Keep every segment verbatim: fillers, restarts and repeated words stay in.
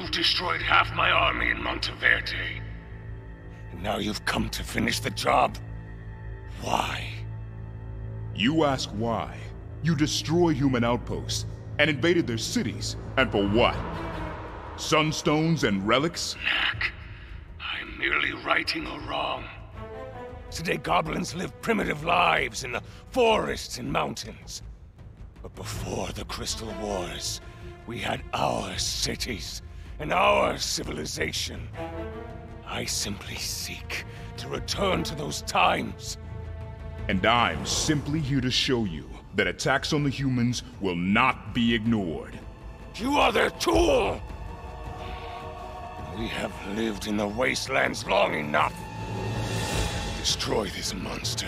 You've destroyed half my army in Monteverde. And now you've come to finish the job? Why? You ask why. You destroyed human outposts and invaded their cities. And for what? Sunstones and relics? Knack, I'm merely righting a wrong. Today goblins live primitive lives in the forests and mountains. But before the Crystal Wars, we had our cities and our civilization. I simply seek to return to those times. And I'm simply here to show you that attacks on the humans will not be ignored. You are their tool! We have lived in the wastelands long enough. Destroy this monster.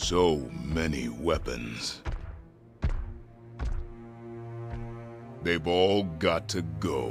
So many weapons. They've all got to go.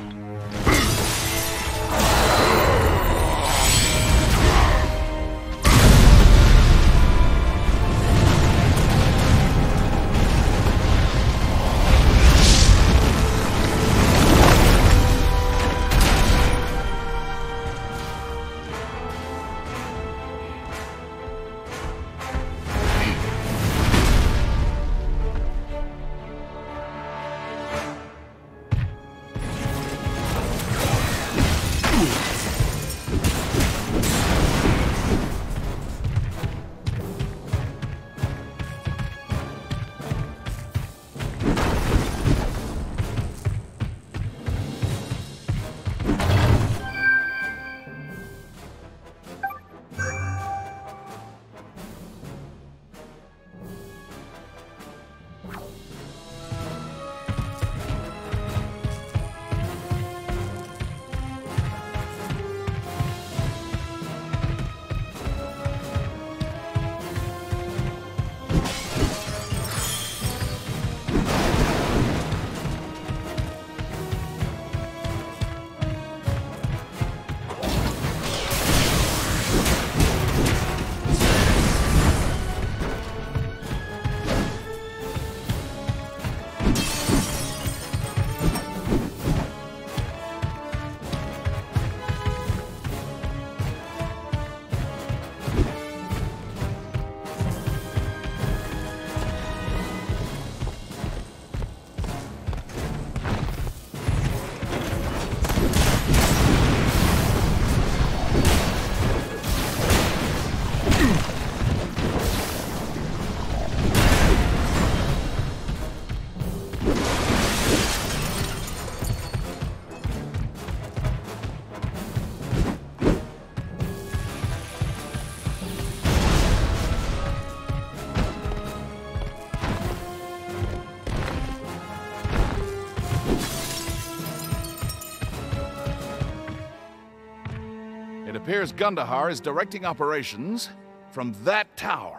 It appears Gundahar is directing operations from that tower.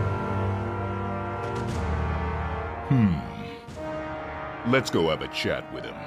Hmm. Let's go have a chat with him.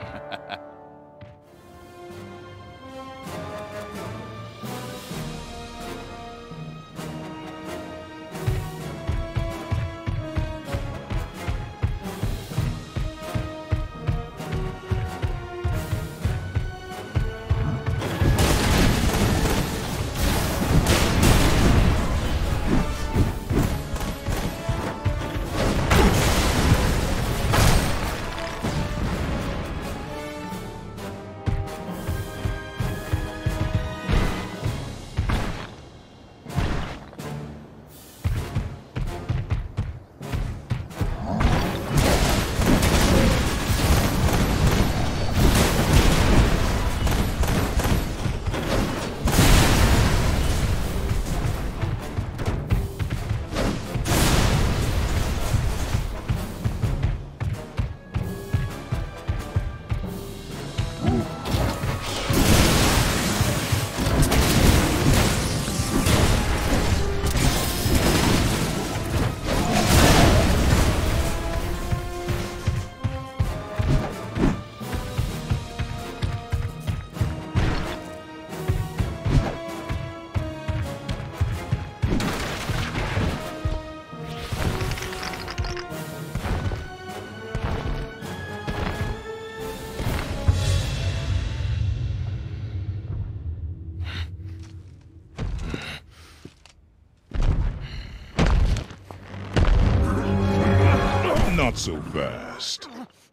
Not so fast.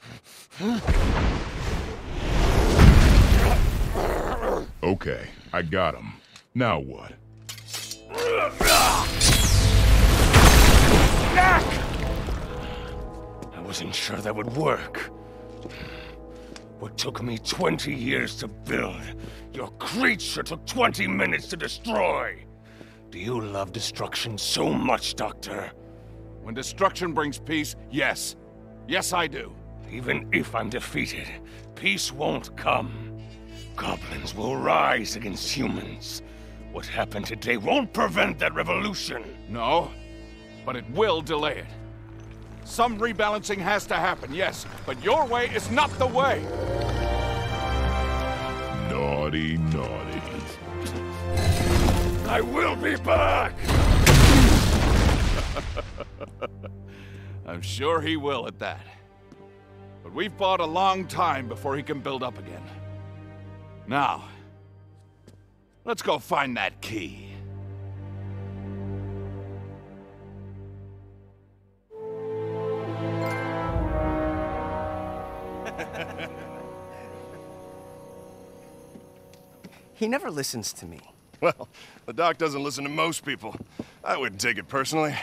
Okay, I got him. Now what? I wasn't sure that would work. What took me twenty years to build, your creature took twenty minutes to destroy. Do you love destruction so much, Doctor? When destruction brings peace, yes. Yes, I do. Even if I'm defeated, peace won't come. Goblins will rise against humans. What happened today won't prevent that revolution. No. but it will delay it. Some rebalancing has to happen, yes, but your way is not the way. Naughty, naughty. I will be back! I'm sure he will at that. But we've fought a long time before he can build up again. Now, let's go find that key. He never listens to me. Well, the doc doesn't listen to most people. I wouldn't take it personally.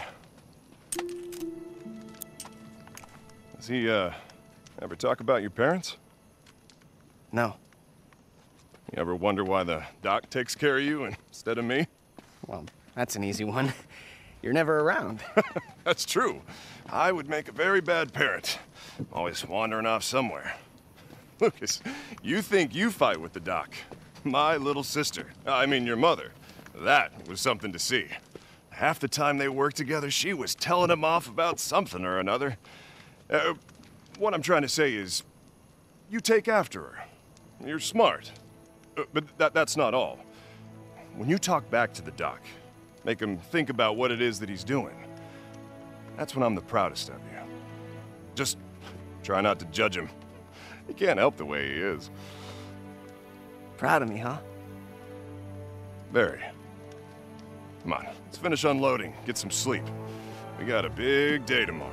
Does he, uh, ever talk about your parents? No. You ever wonder why the doc takes care of you instead of me? Well, that's an easy one. You're never around. That's true. I would make a very bad parent. Always wandering off somewhere. Lucas, you think you fight with the doc. My little sister, I mean your mother, that was something to see. Half the time they worked together, she was telling him off about something or another. Uh, what I'm trying to say is, you take after her. You're smart. Uh, but that, that's not all. When you talk back to the doc, make him think about what it is that he's doing, that's when I'm the proudest of you. Just try not to judge him. He can't help the way he is. Proud of me, huh? Very. Come on, let's finish unloading, get some sleep. We got a big day tomorrow.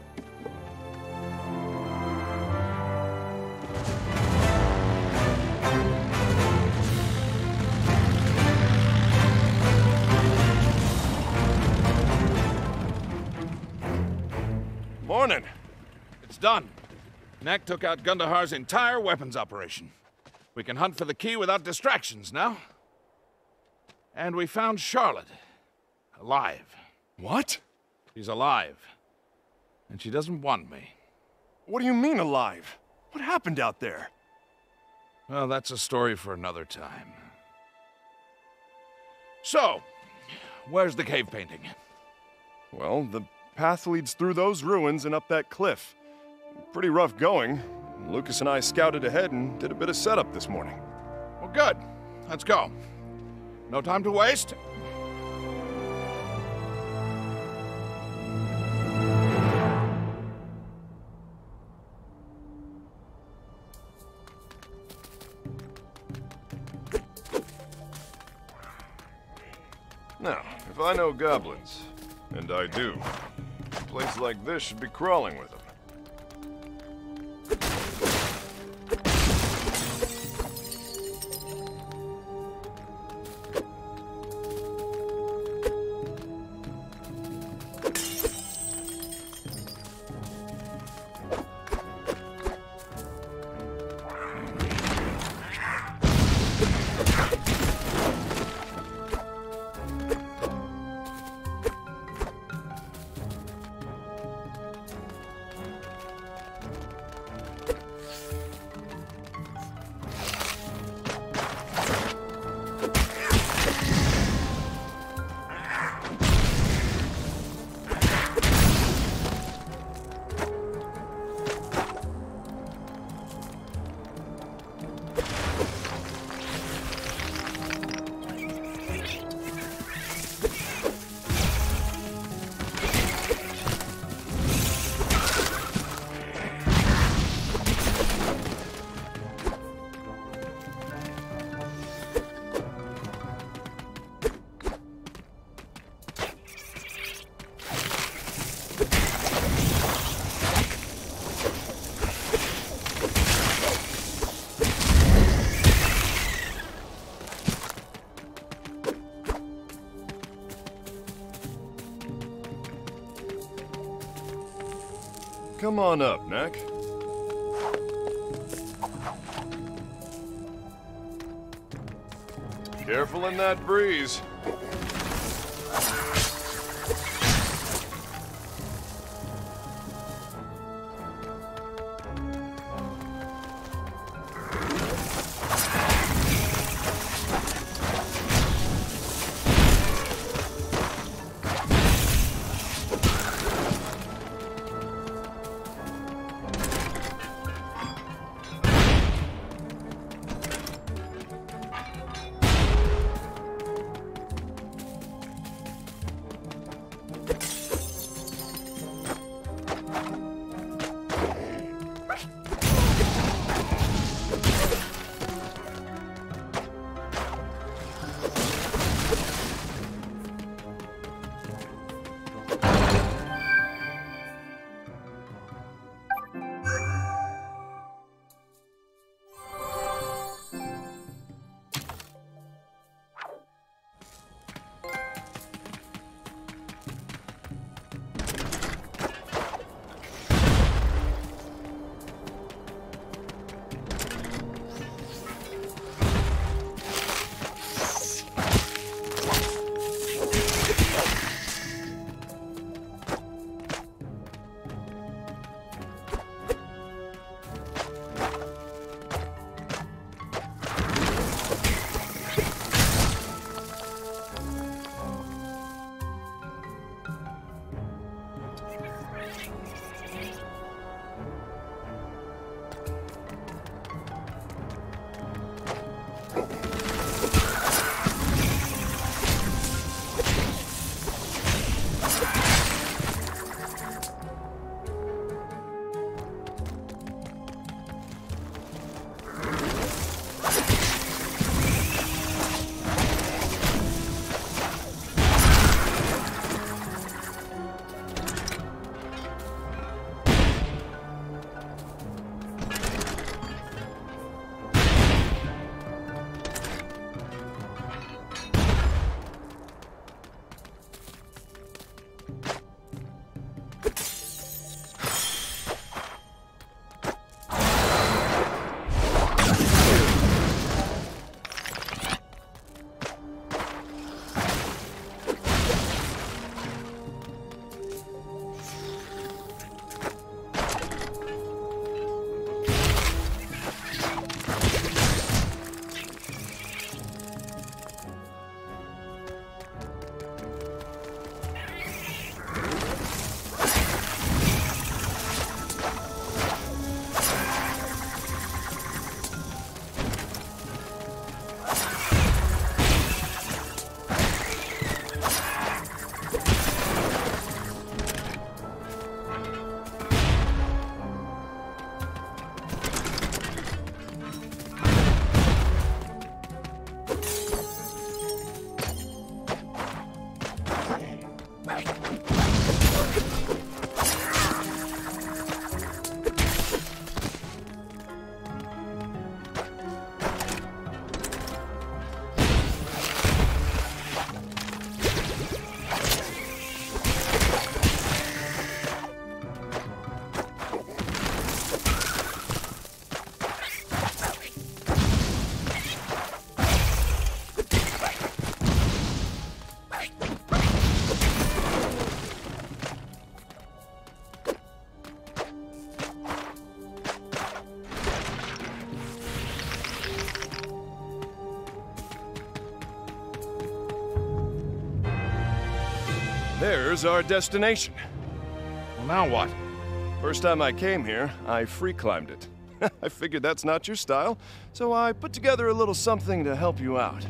Morning. It's done. Knack took out Gundahar's entire weapons operation. We can hunt for the key without distractions now. And we found Charlotte. Alive. What? She's alive. And she doesn't want me. What do you mean alive? What happened out there? Well, that's a story for another time. So, where's the cave painting? Well, the path leads through those ruins and up that cliff. Pretty rough going. Lucas and I scouted ahead and did a bit of setup this morning. Well, good. Let's go. No time to waste. Now, if I know goblins, and I do, a place like this should be crawling with them. Come on up, Knack. Careful in that breeze. There's our destination. Well, now what? First time I came here, I free climbed it. I figured that's not your style, so I put together a little something to help you out.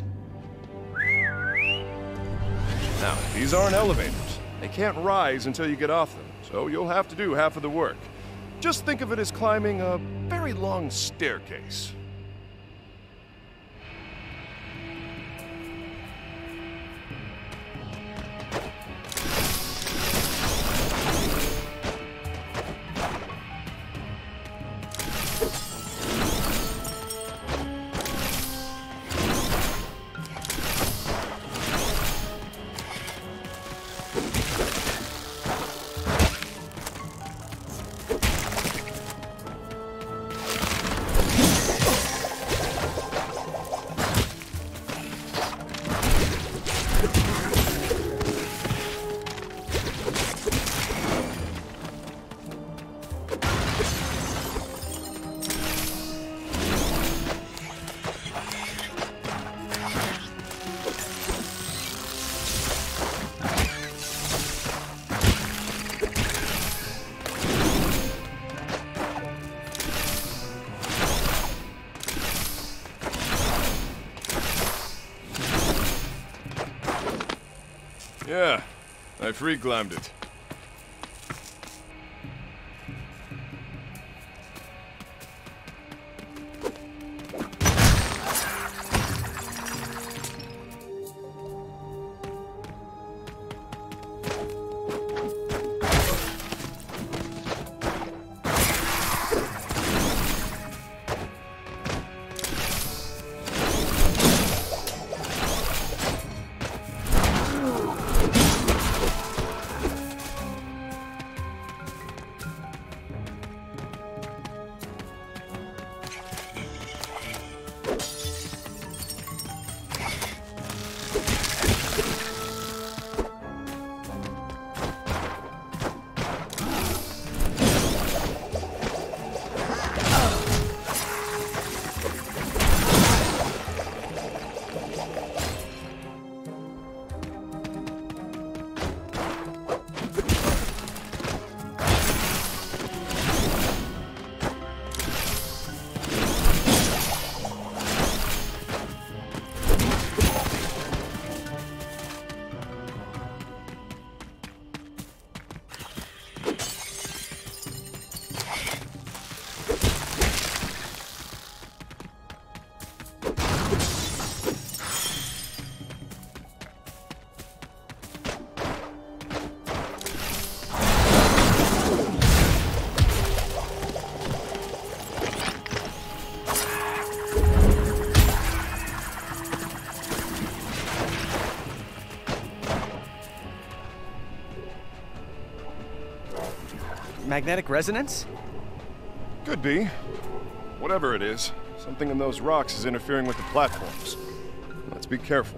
Now, these aren't elevators. They can't rise until you get off them, so you'll have to do half of the work. Just think of it as climbing a very long staircase. Yeah, I free climbed it. Magnetic resonance? Could be. Whatever it is, something in those rocks is interfering with the platforms. Let's be careful.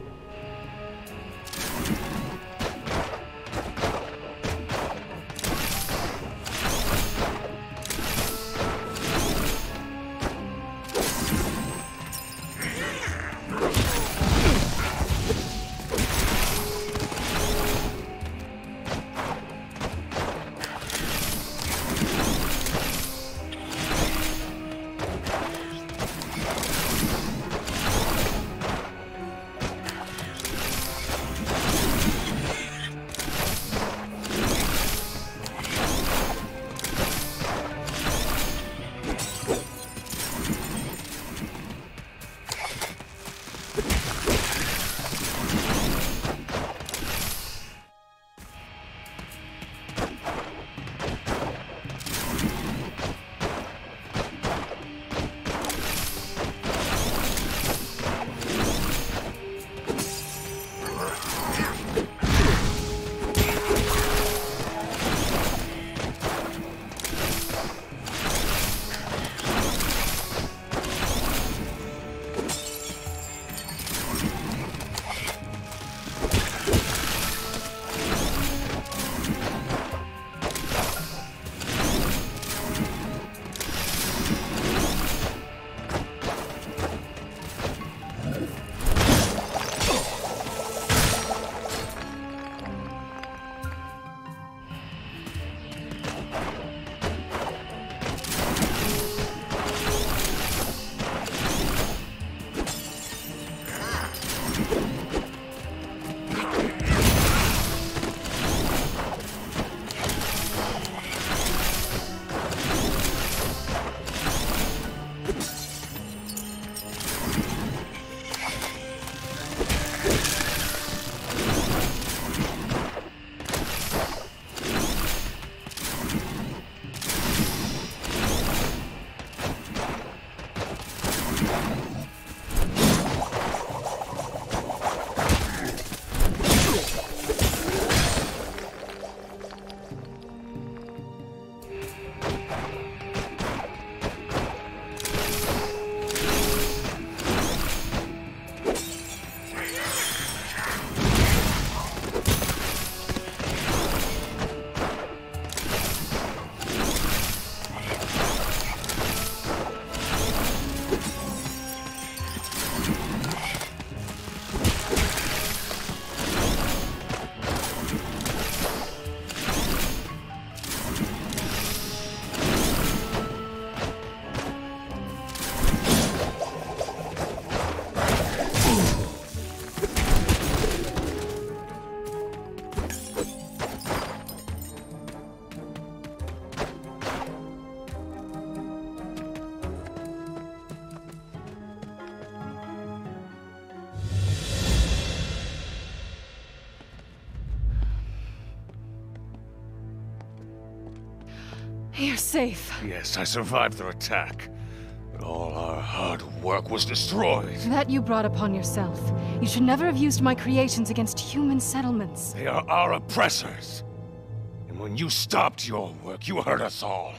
You're safe. Yes, I survived their attack. But all our hard work was destroyed. That you brought upon yourself. You should never have used my creations against human settlements. They are our oppressors. And when you stopped your work, you hurt us all.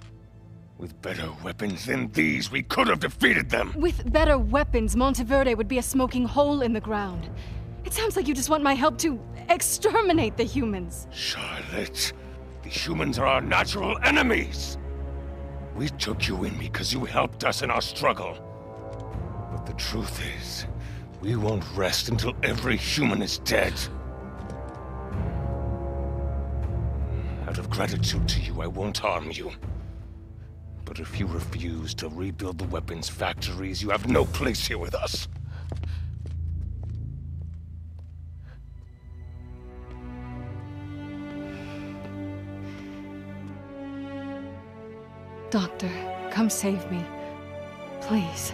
With better weapons than these, we could have defeated them! With better weapons, Monteverde would be a smoking hole in the ground. It sounds like you just want my help to exterminate the humans. Charlotte, the humans are our natural enemies! We took you in because you helped us in our struggle. But the truth is, we won't rest until every human is dead. Out of gratitude to you, I won't harm you. But if you refuse to rebuild the weapons factories, you have no place here with us. Doctor, come save me. Please.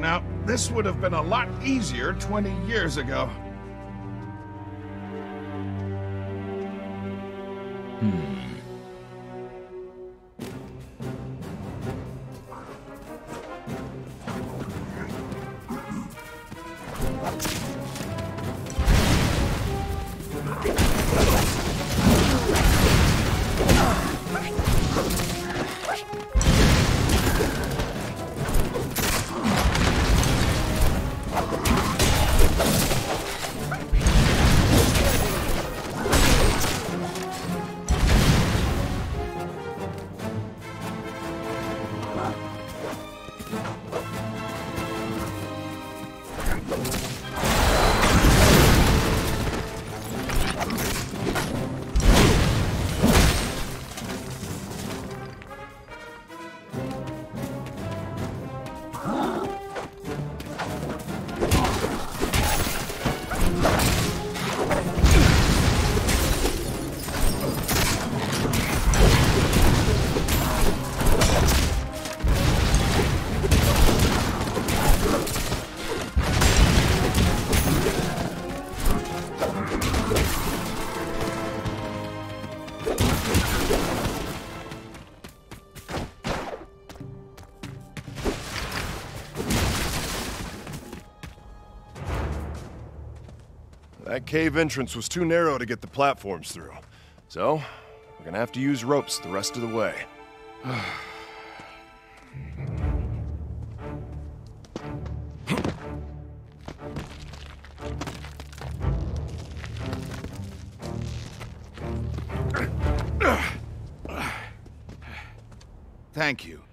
Now, this would have been a lot easier twenty years ago. Hmm. That cave entrance was too narrow to get the platforms through. So, we're gonna have to use ropes the rest of the way. Thank you.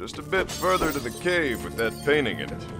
Just a bit further to the cave with that painting in it.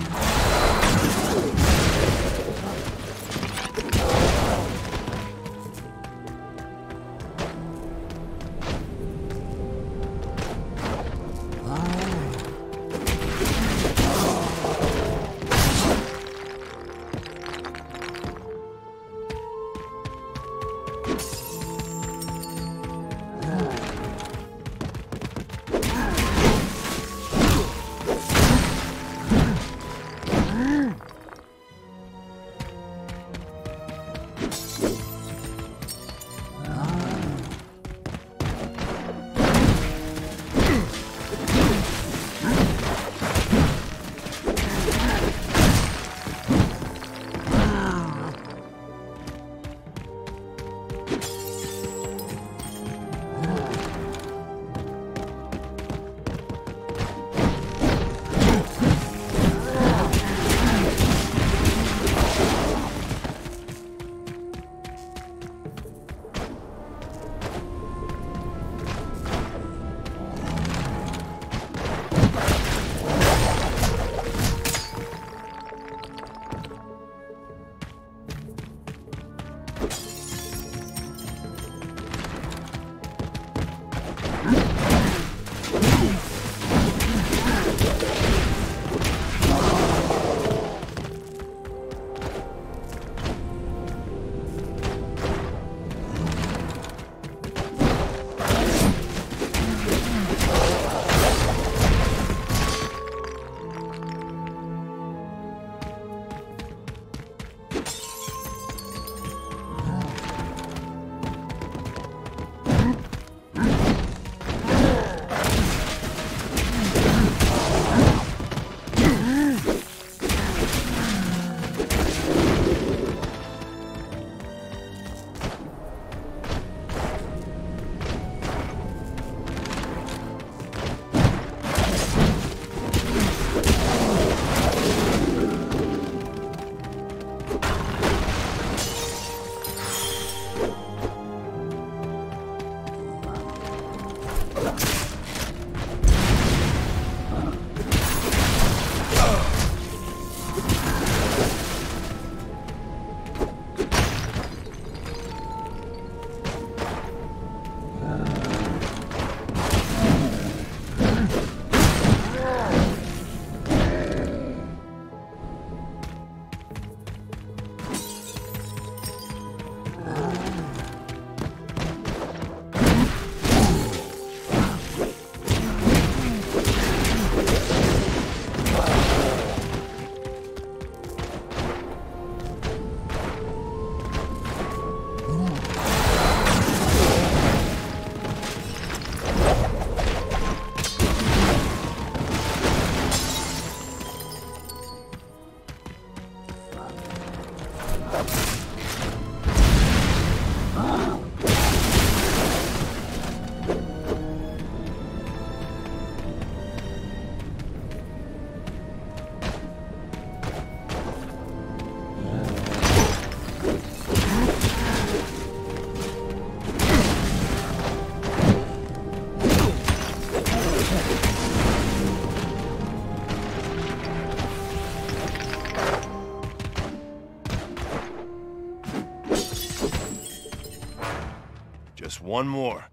Just one more.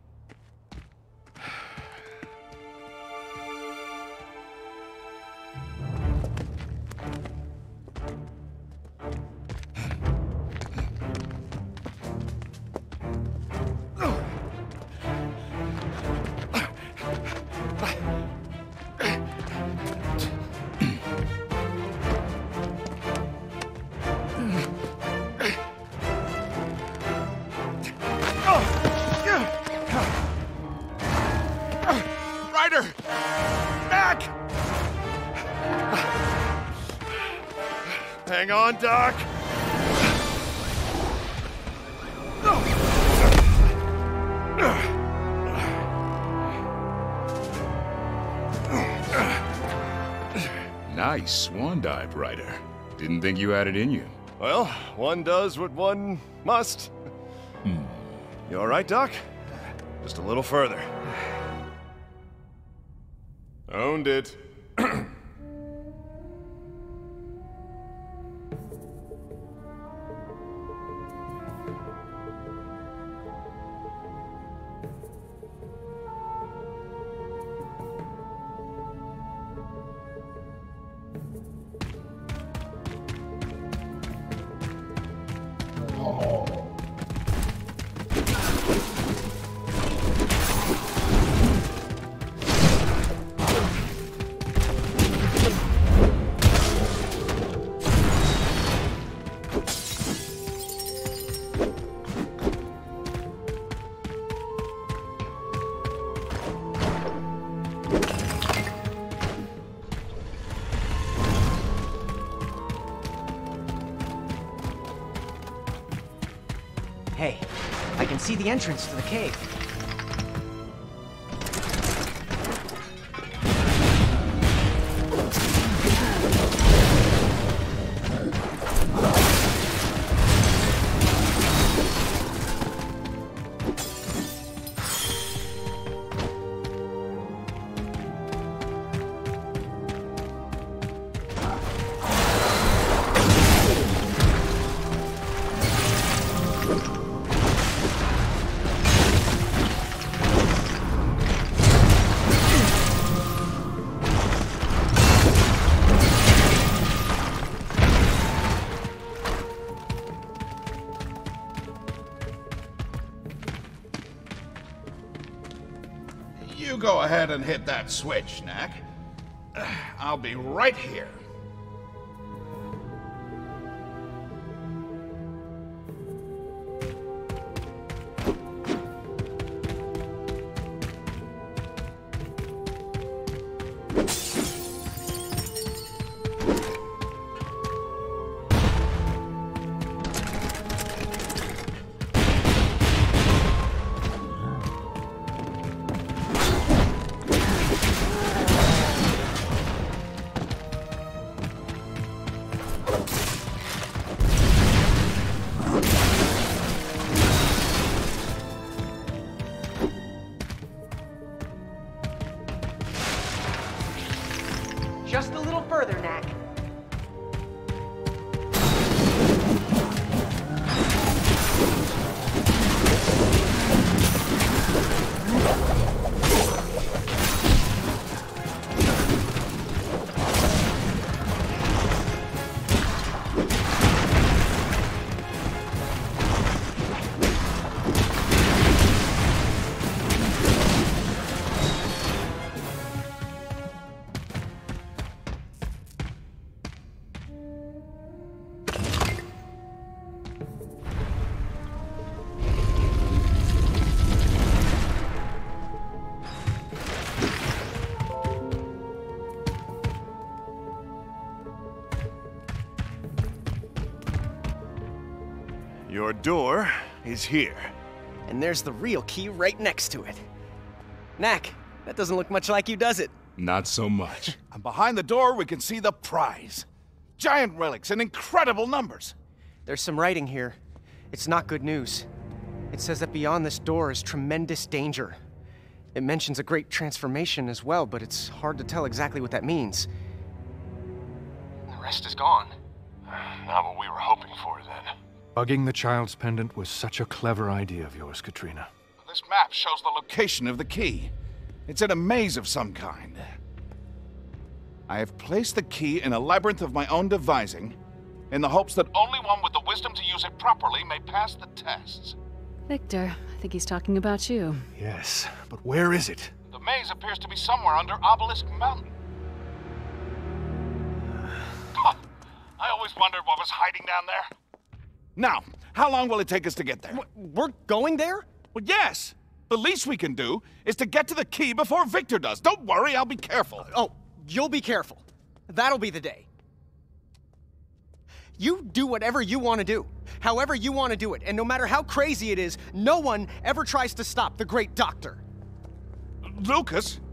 Ryder! Back! Hang on, Doc. Nice swan dive, Ryder. Didn't think you had it in you. Well, one does what one must. Hmm. You all right, Doc? Just a little further. Owned it. Hey, I can see the entrance to the cave. You go ahead and hit that switch, Knack. Uh, I'll be right here. Just a little further, Knack. Your door is here. And there's the real key right next to it. Knack, that doesn't look much like you, does it? Not so much. And behind the door, we can see the prize. Giant relics in incredible numbers. There's some writing here. It's not good news. It says that beyond this door is tremendous danger. It mentions a great transformation as well, but it's hard to tell exactly what that means. The rest is gone. Not what we were hoping for, then. Bugging the child's pendant was such a clever idea of yours, Katrina. This map shows the location of the key. It's in a maze of some kind. I have placed the key in a labyrinth of my own devising, in the hopes that only one with the wisdom to use it properly may pass the tests. Victor, I think he's talking about you. Yes, but where is it? The maze appears to be somewhere under Obelisk Mountain. Huh. I always wondered what was hiding down there. Now, how long will it take us to get there? We're going there? Well, yes. The least we can do is to get to the key before Victor does. Don't worry, I'll be careful. Oh, you'll be careful. That'll be the day. You do whatever you want to do, however you want to do it, and no matter how crazy it is, no one ever tries to stop the great doctor. Lucas?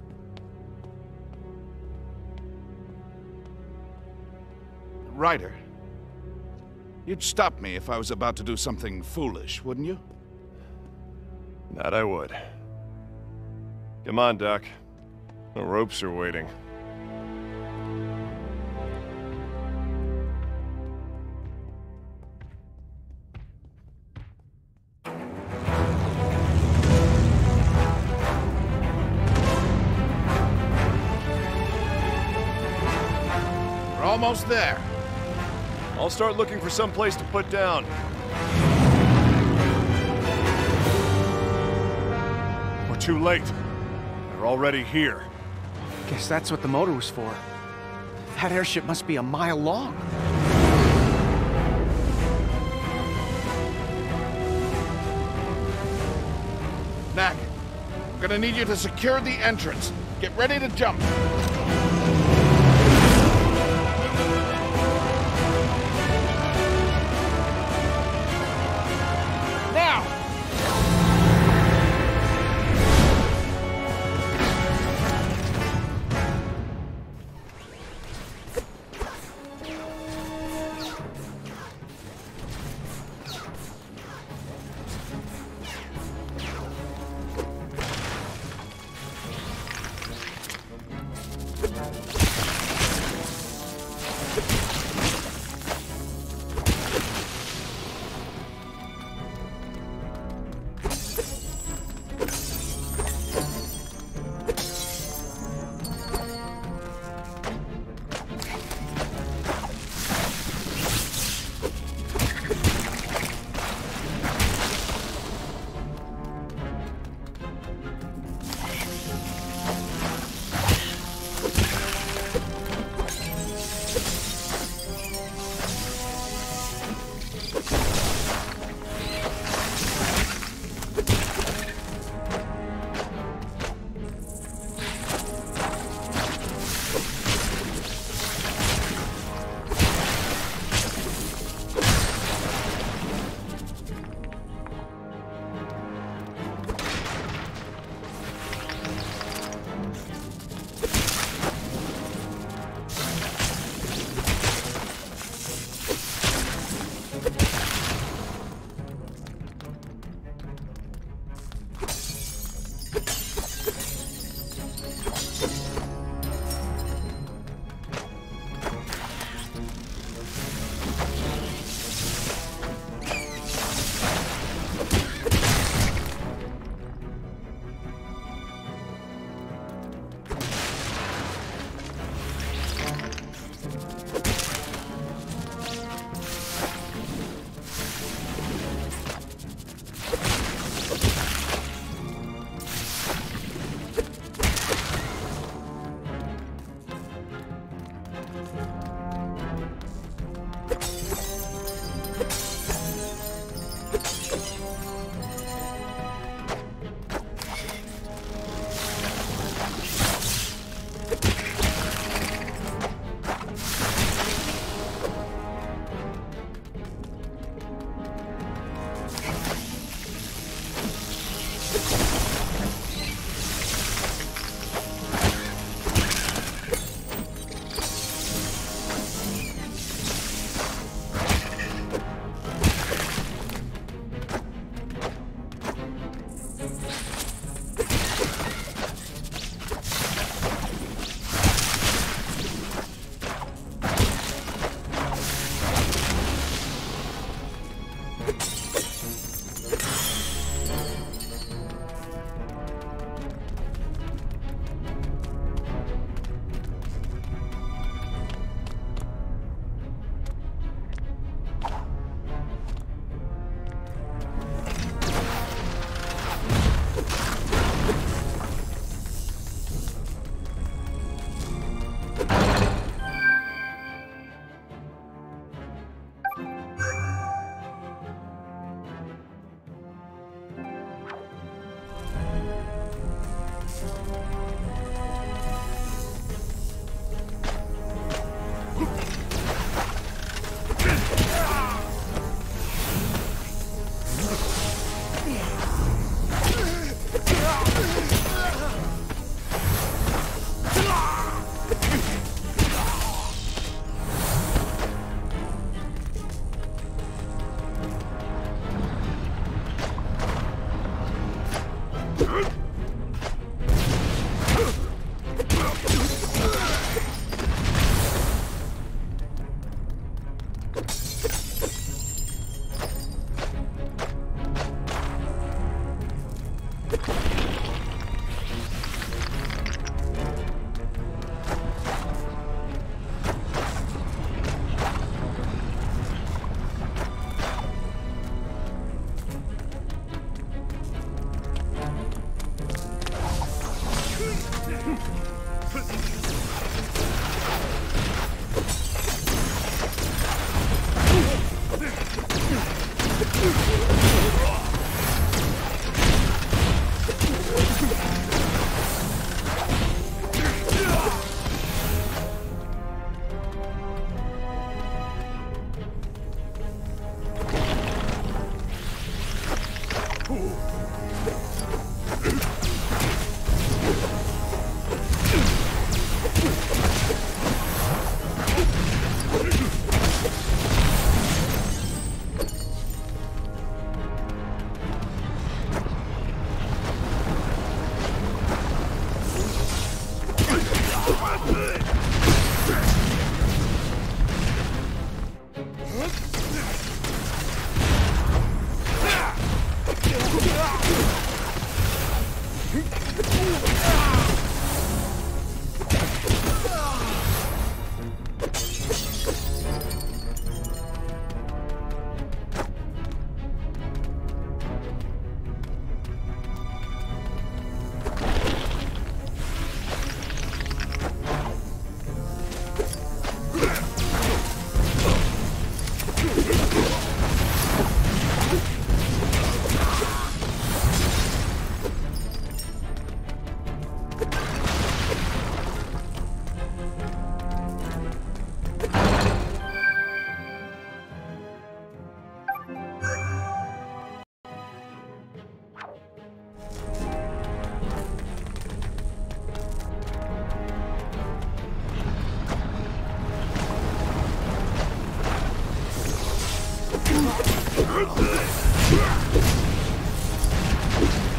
Ryder, you'd stop me if I was about to do something foolish, wouldn't you? That I would. Come on, Doc. The ropes are waiting. We're almost there. I'll start looking for some place to put down. We're too late. They're already here. Guess that's what the motor was for. That airship must be a mile long. Knack, I'm gonna need you to secure the entrance. Get ready to jump. Now!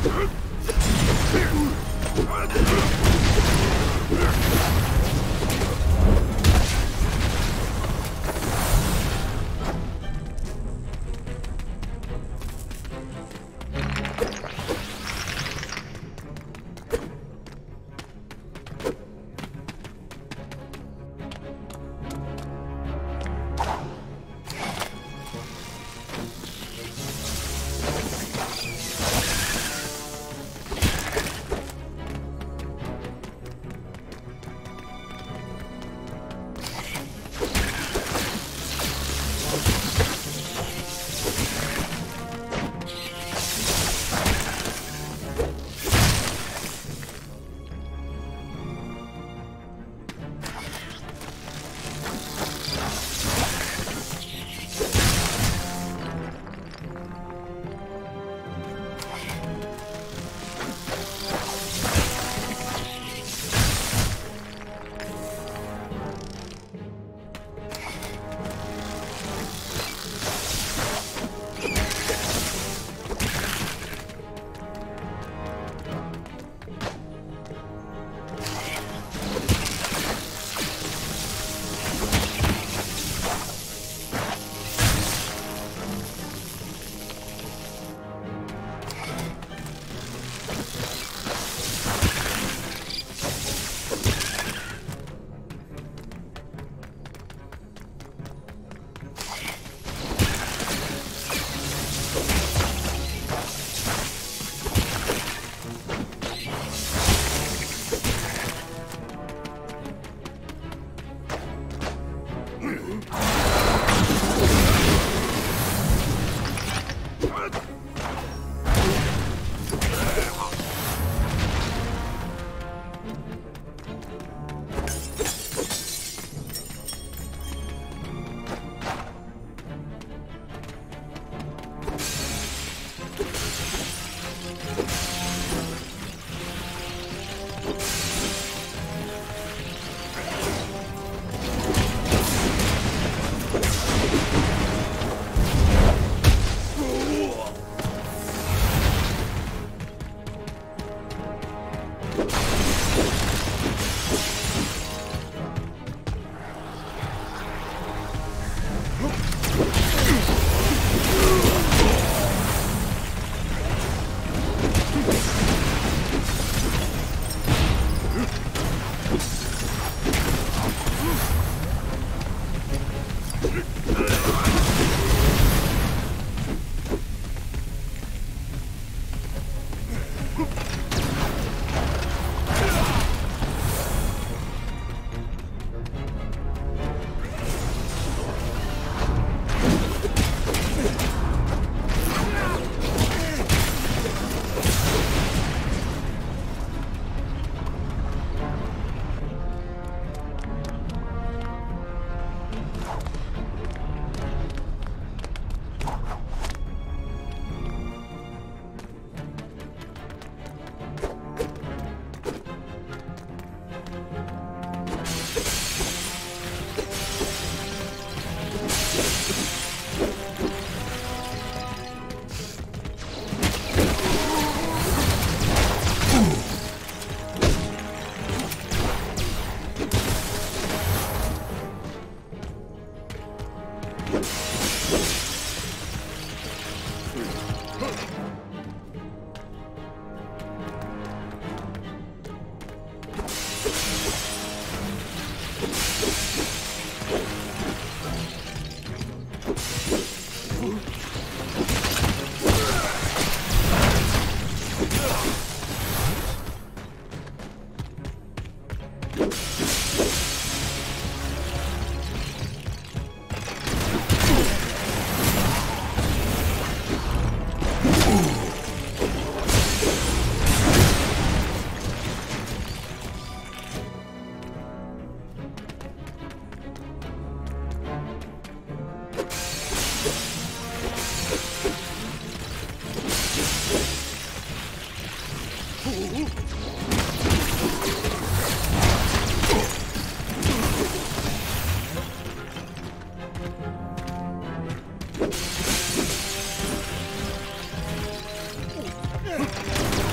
Ugh!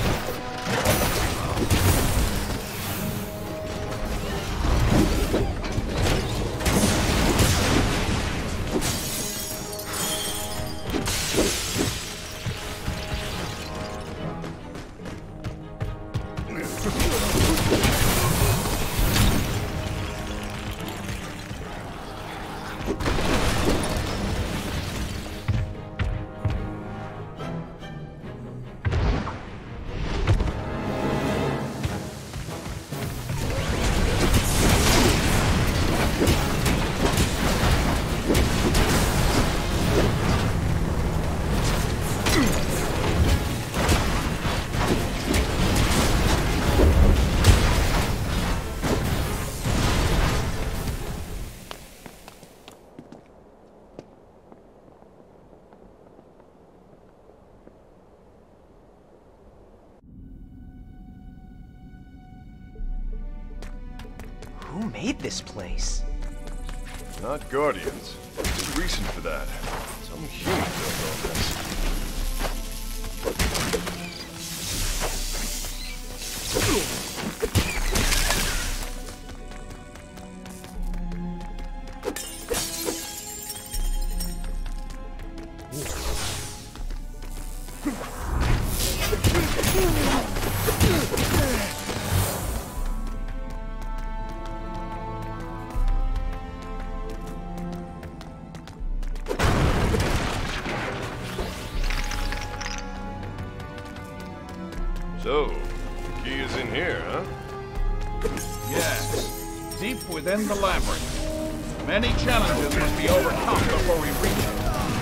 Who made this place? Not Guardians. Too recent for that. Some human built all this. So, the key is in here, huh? Yes, deep within the labyrinth. Many challenges must be overcome before we reach it.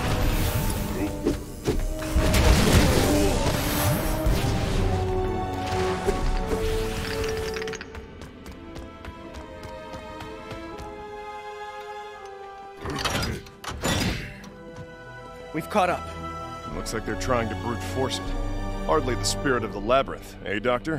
We've caught up. Looks like they're trying to brute force it. Hardly the spirit of the labyrinth, eh, Doctor?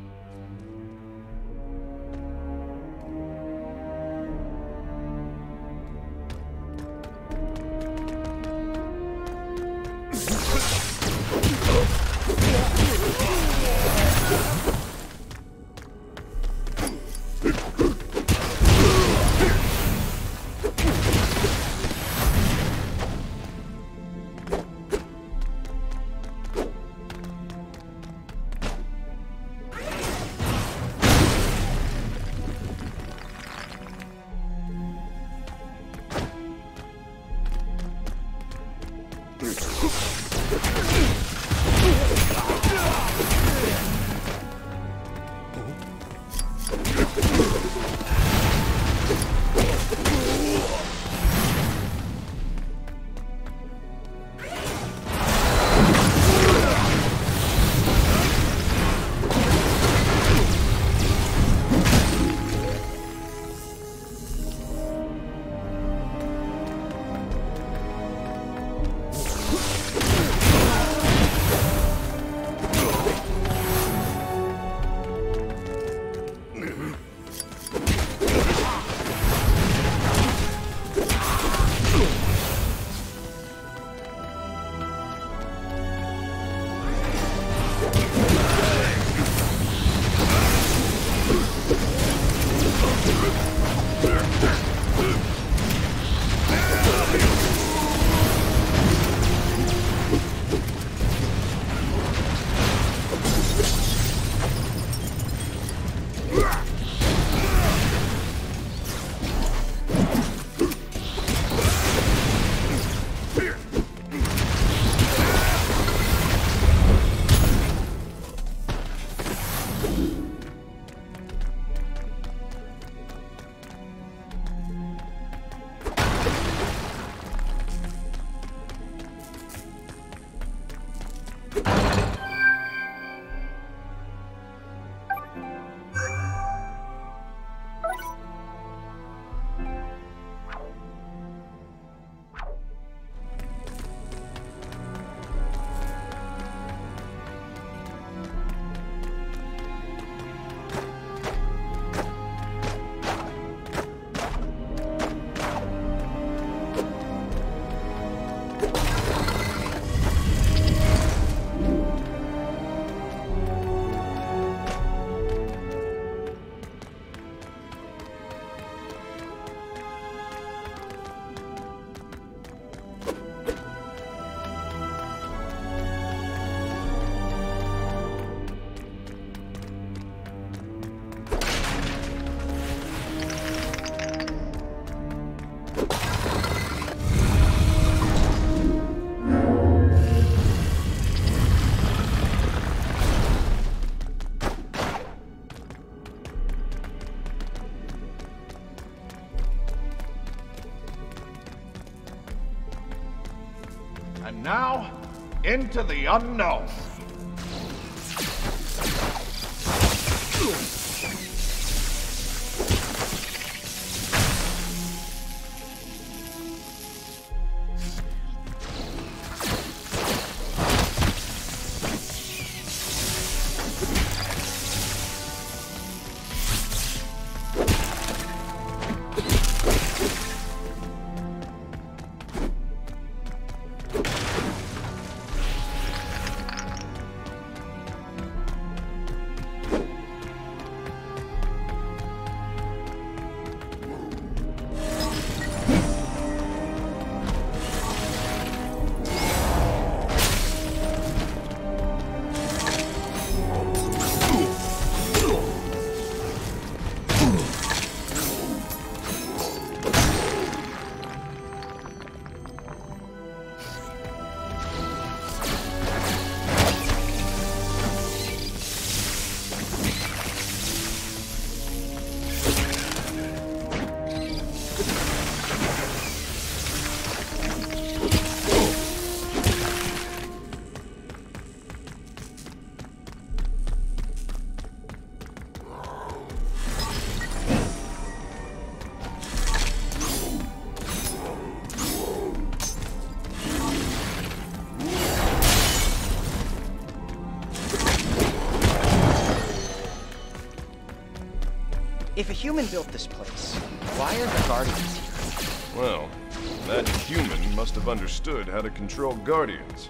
And now, into the unknown. If a human built this place, why are the Guardians here? Well, that human must have understood how to control Guardians.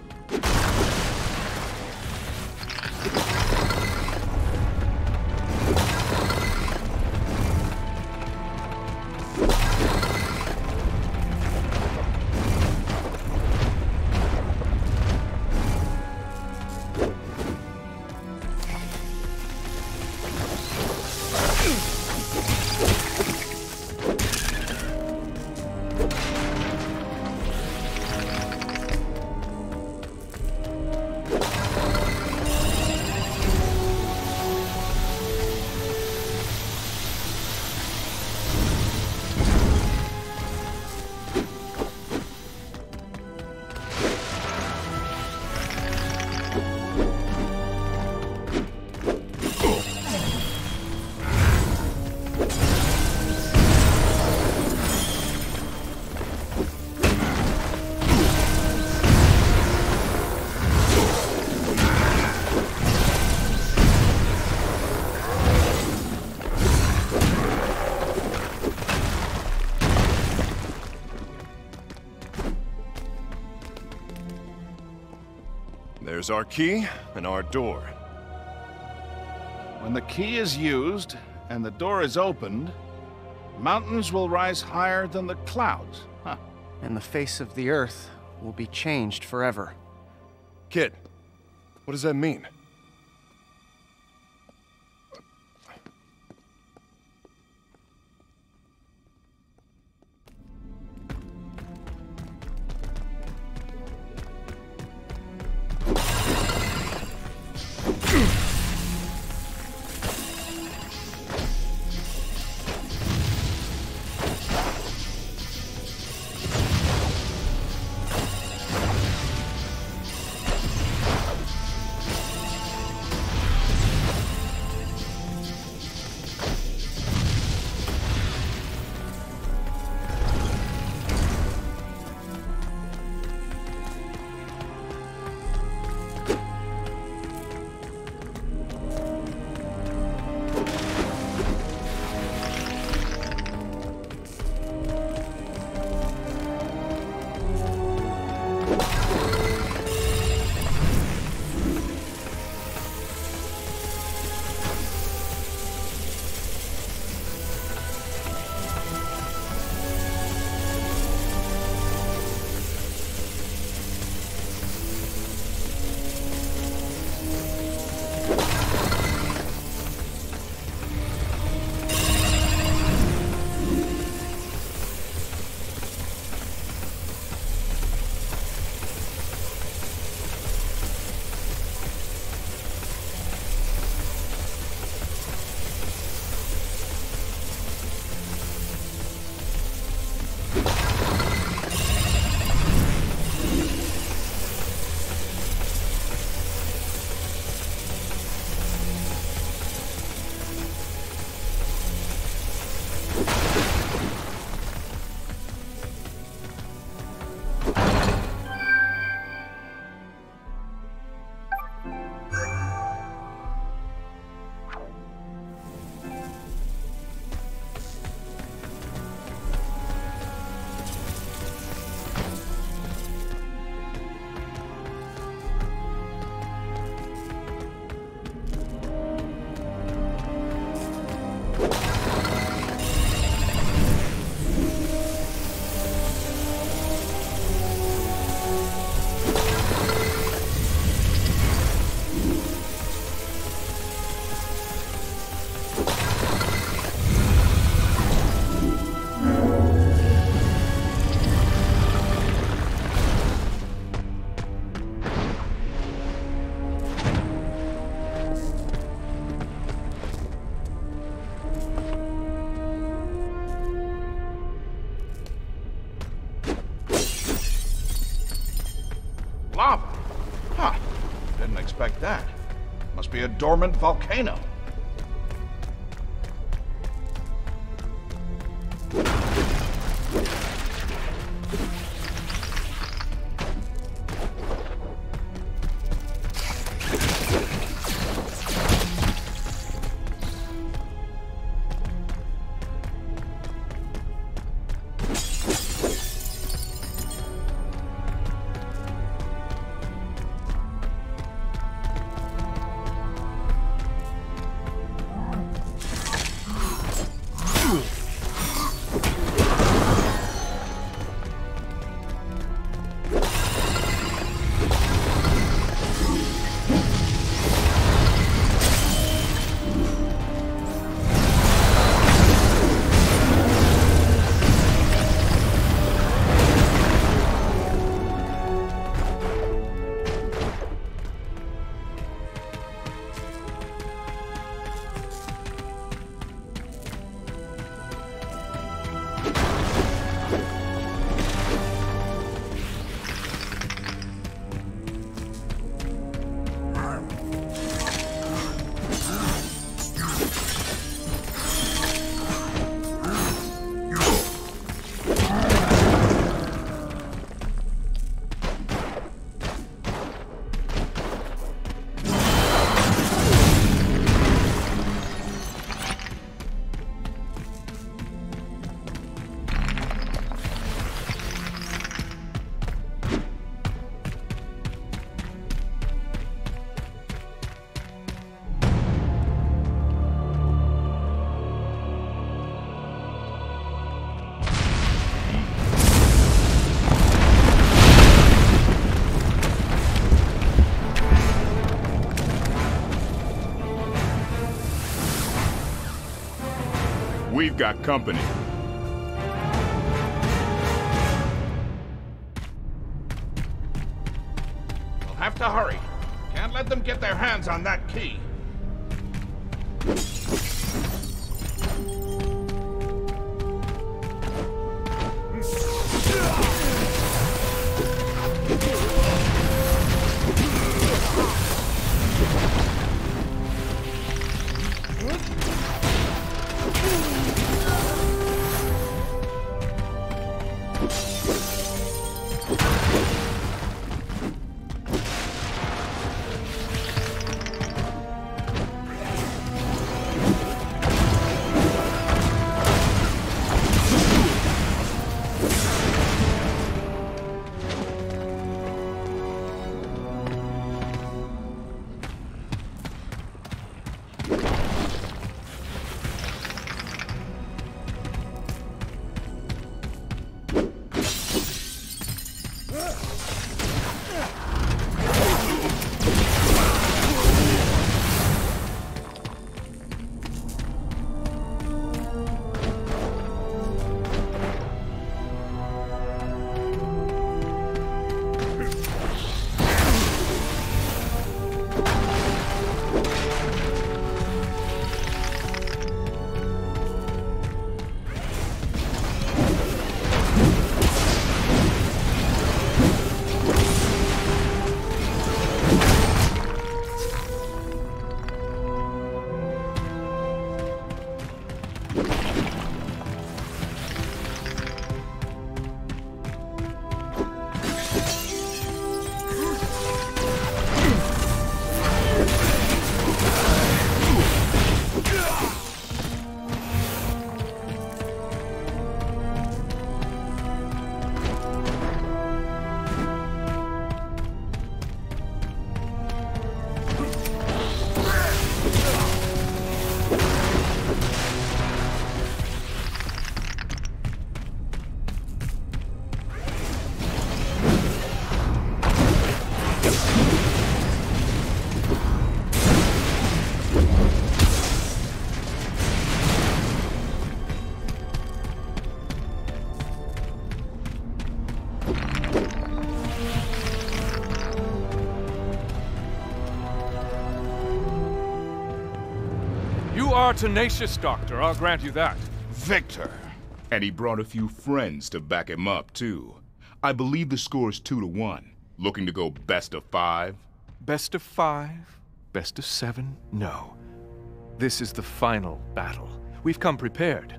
There's our key and our door. When the key is used and the door is opened, mountains will rise higher than the clouds. Huh. And the face of the Earth will be changed forever. Kid, what does that mean? Lava? Huh. Didn't expect that. Must be a dormant volcano. We've got company. We'll have to hurry. Can't let them get their hands on that key. You are tenacious, Doctor. I'll grant you that. Victor. And he brought a few friends to back him up, too. I believe the score's two to one. Looking to go best of five? Best of five? Best of seven? No. This is the final battle. We've come prepared.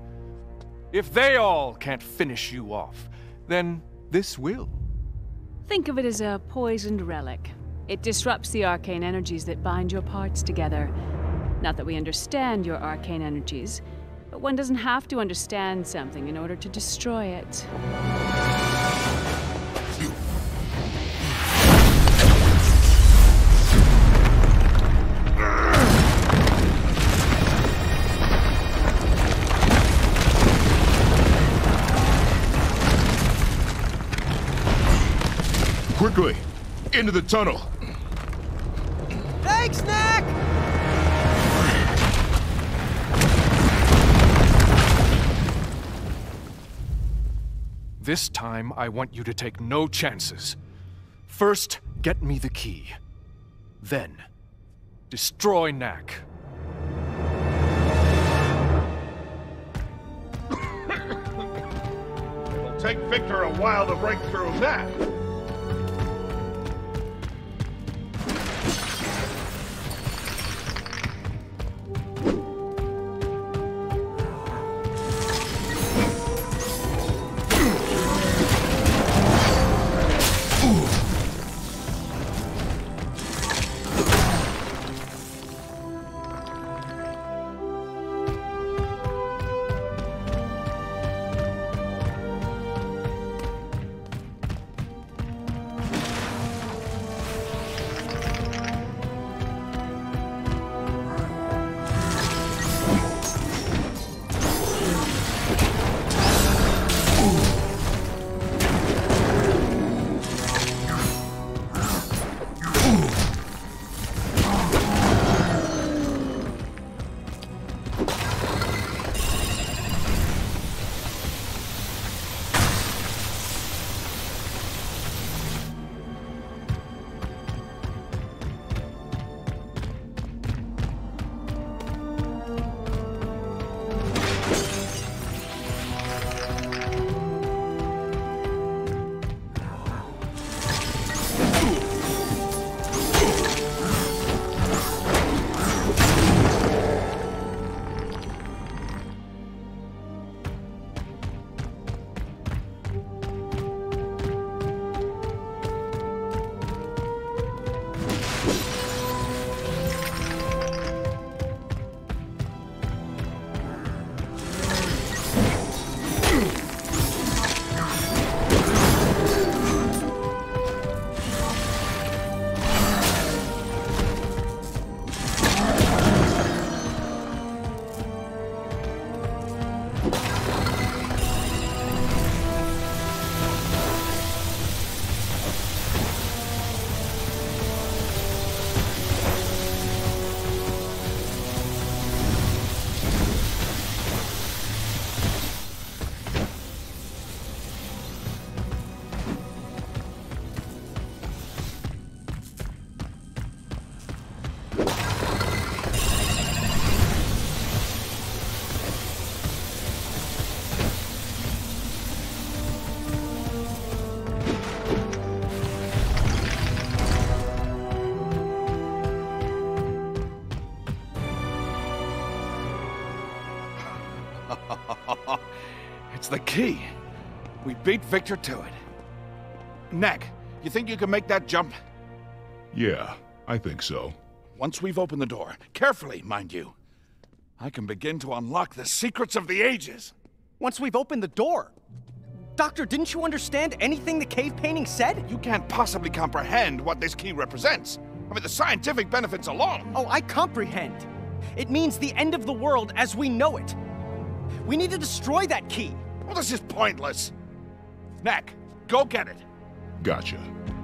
If they all can't finish you off, then this will. Think of it as a poisoned relic. It disrupts the arcane energies that bind your parts together. Not that we understand your arcane energies, but one doesn't have to understand something in order to destroy it. Quickly! Into the tunnel! Thanks, Knack! This time, I want you to take no chances. First, get me the key. Then, destroy Knack. It'll take Victor a while to break through that. It's the key. We beat Victor to it. Knack, you think you can make that jump? Yeah, I think so. Once we've opened the door, carefully, mind you, I can begin to unlock the secrets of the ages. Once we've opened the door? Doctor, didn't you understand anything the cave painting said? You can't possibly comprehend what this key represents. I mean, the scientific benefits alone. Oh, I comprehend. It means the end of the world as we know it. We need to destroy that key. Well, this is pointless. Knack, go get it. Gotcha.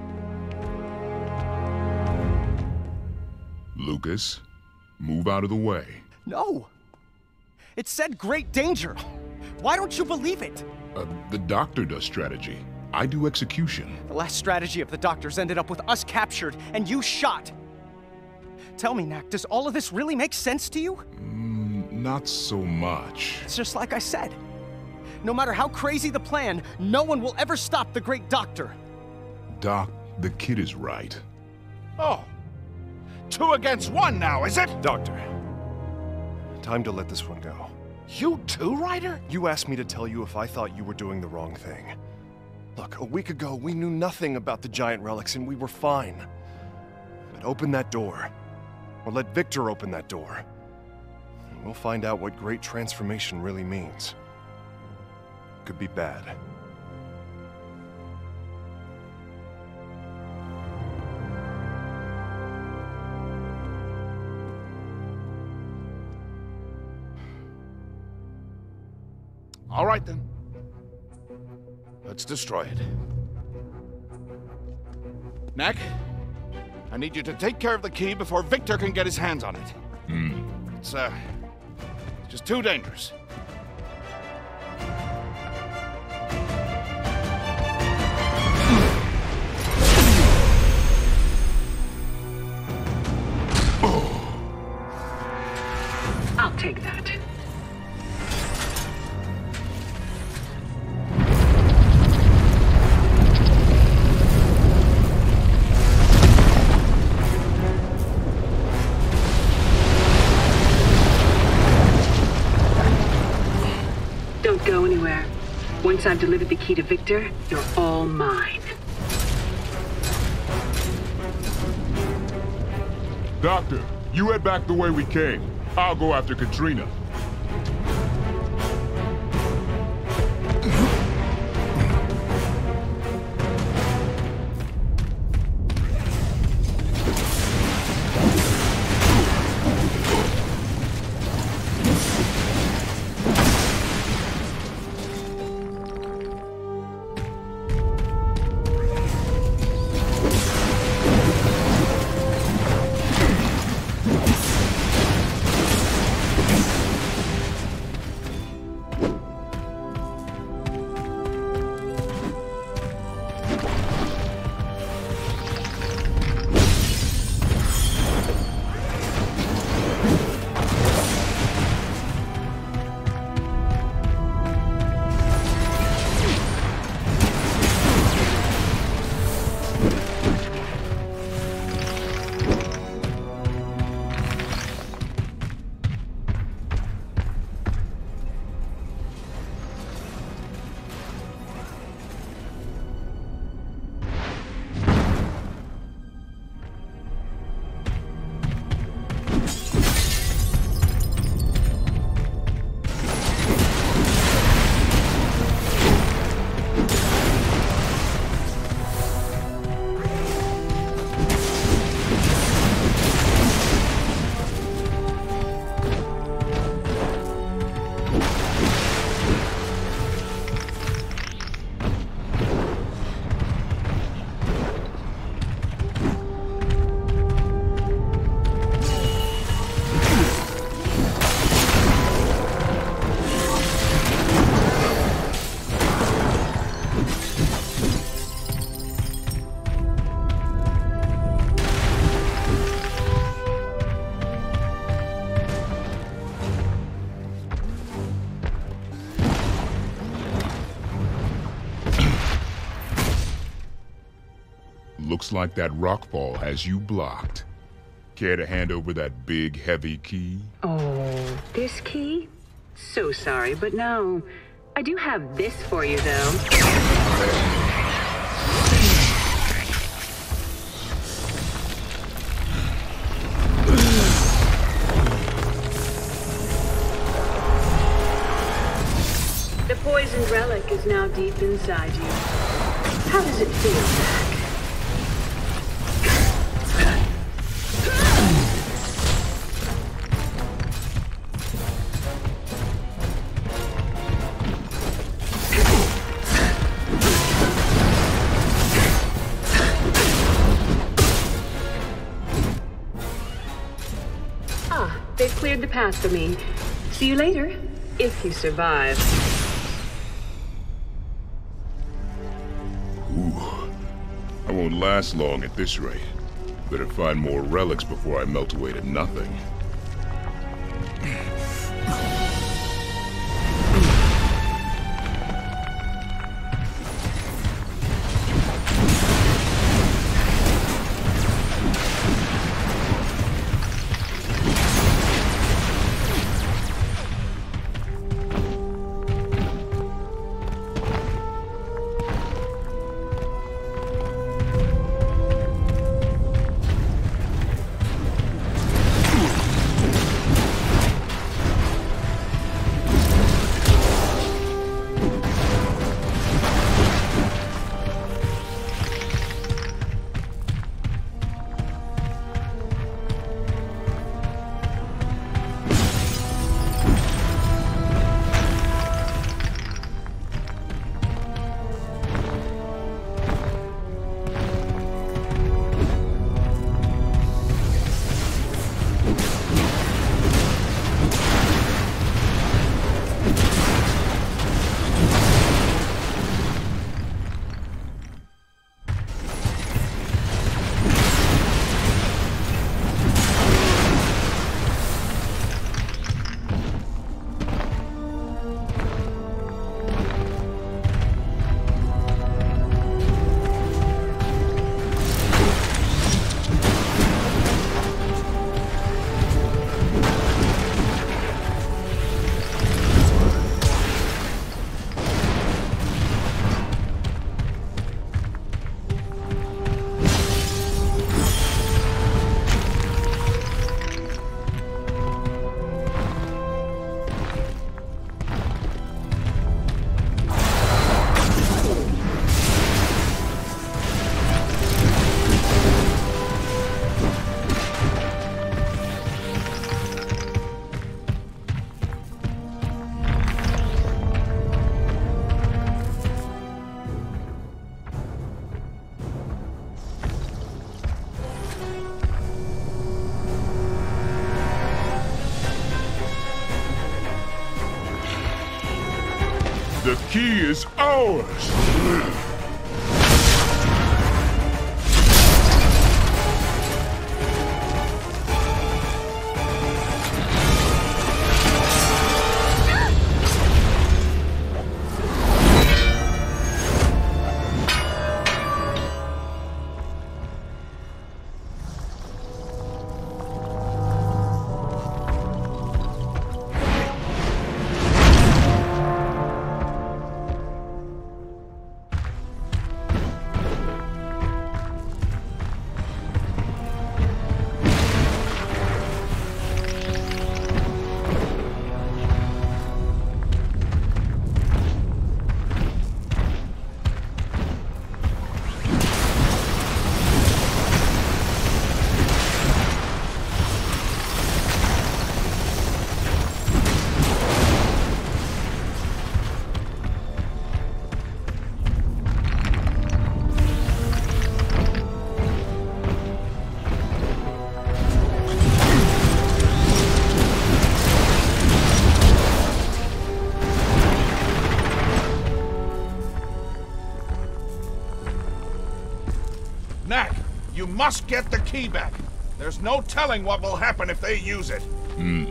Lucas, move out of the way. No. It said great danger. Why don't you believe it? Uh, the doctor does strategy. I do execution. The last strategy of the doctors ended up with us captured and you shot. Tell me, Knack, does all of this really make sense to you? Mm, not so much. It's just like I said. No matter how crazy the plan, no one will ever stop the great doctor. Doc, the kid is right. Oh. Two against one now, is it? Doctor, time to let this one go. You too, Ryder? You asked me to tell you if I thought you were doing the wrong thing. Look, a week ago, we knew nothing about the giant relics and we were fine. But open that door. Or let Victor open that door. And we'll find out what great transformation really means. Could be bad. All right, then. Let's destroy it. Knack, I need you to take care of the key before Victor can get his hands on it. Hmm. It's, uh, it's just too dangerous. I'll take that. Don't go anywhere. Once I've delivered the key to Victor, you're all mine. Doctor, you head back the way we came. I'll go after Katrina. Looks like that rockfall has you blocked. Care to hand over that big, heavy key? Oh, this key? So sorry, but no. I do have this for you, though. The poisoned relic is now deep inside you. How does it feel, Jack? Ah, they've cleared the path for me. See you later, if you survive. I won't last long at this rate. Better find more relics before I melt away to nothing. The key is ours! Knack, you must get the key back. There's no telling what will happen if they use it. Hmm.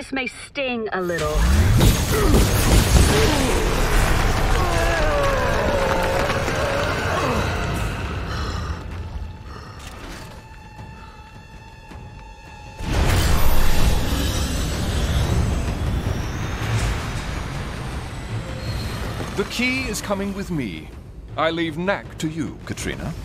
This may sting a little. The key is coming with me. I leave Knack to you, Katrina.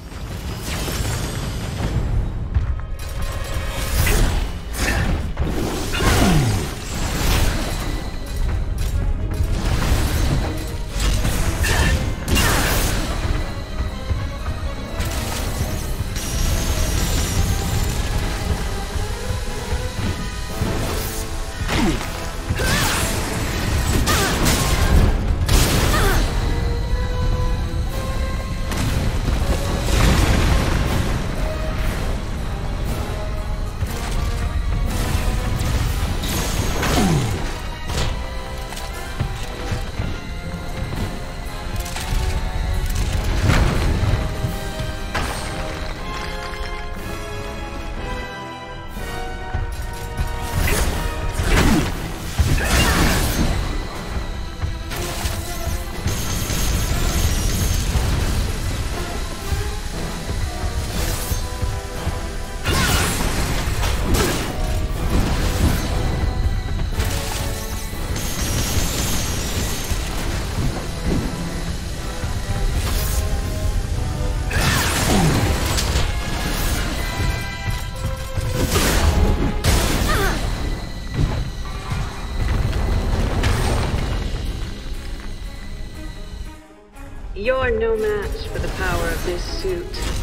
You're no match for the power of this suit.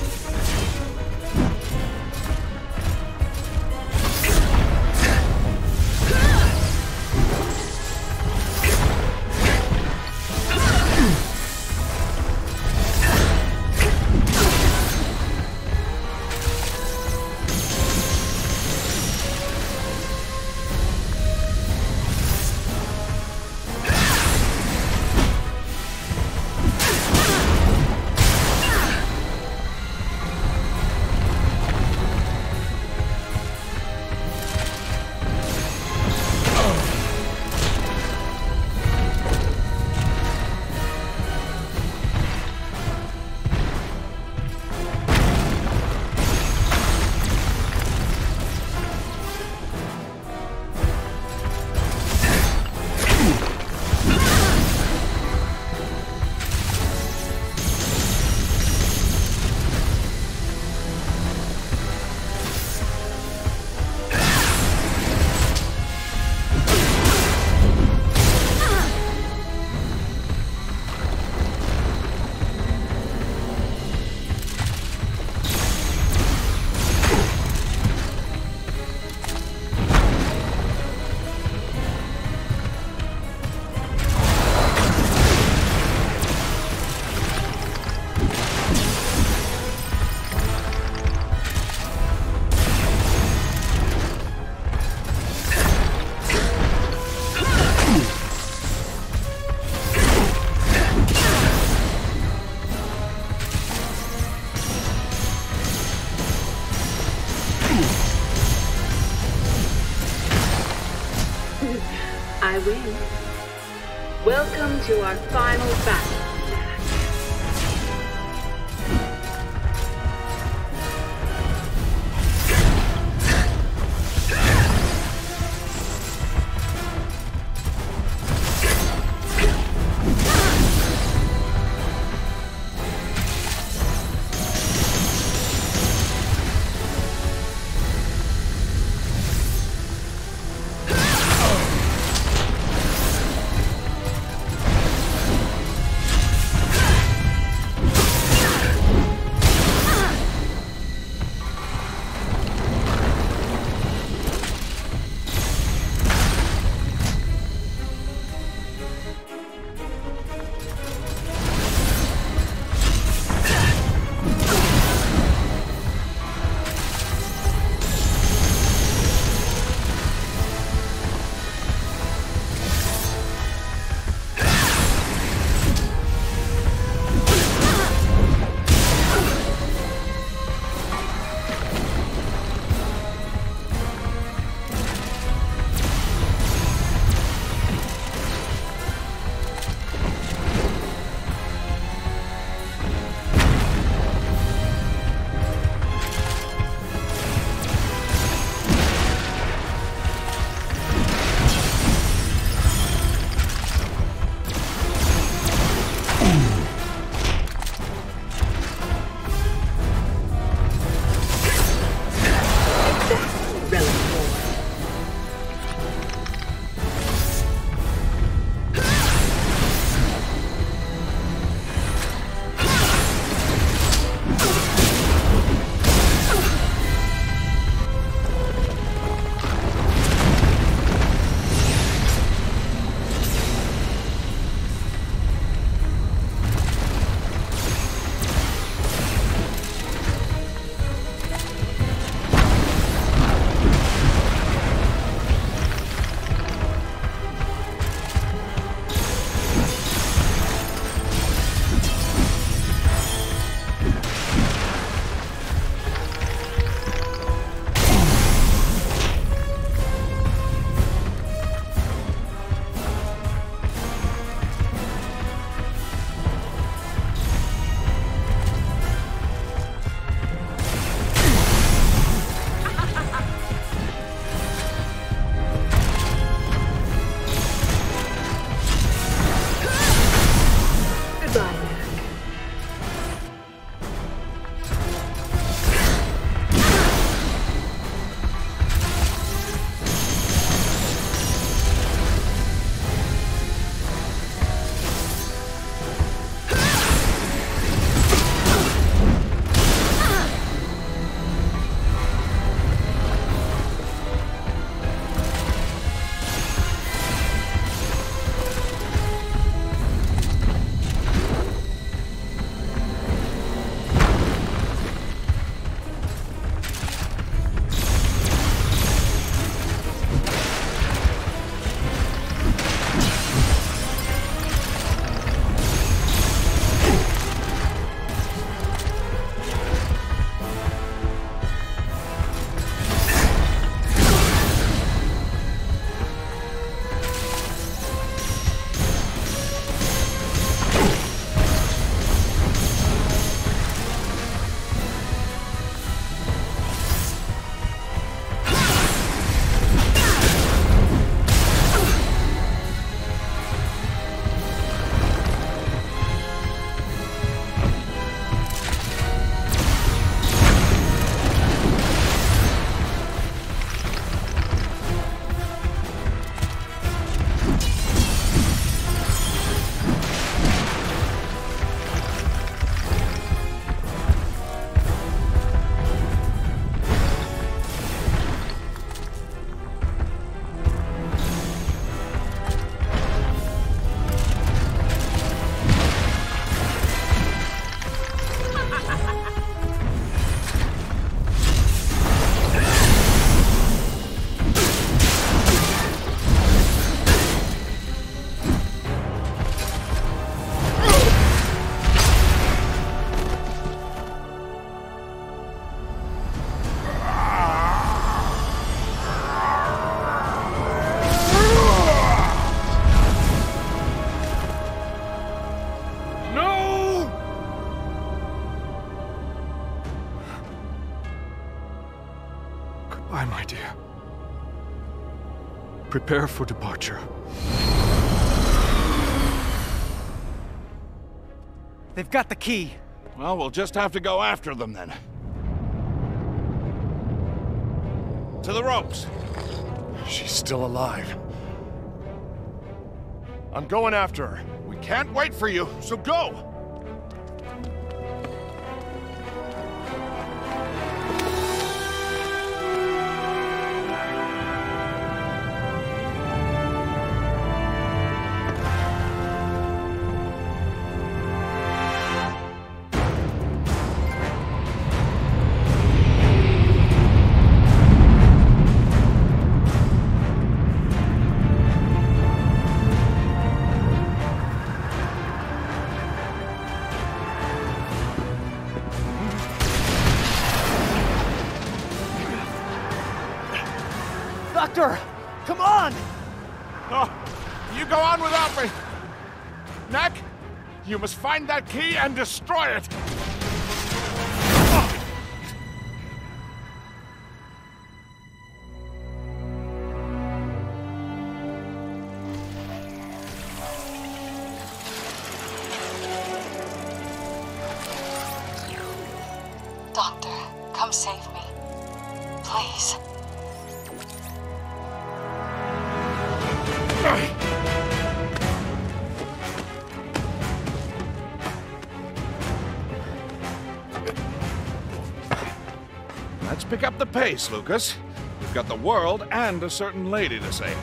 I win. Welcome to our final battle. Prepare for departure. They've got the key. Well, we'll just have to go after them then. To the ropes. She's still alive. I'm going after her. We can't wait for you, so go! Doctor! Come on! Oh, you go on without me! Knack, you must find that key and destroy it! Doctor, come save me. Please. Let's pick up the pace, Lucas. We've got the world and a certain lady to save.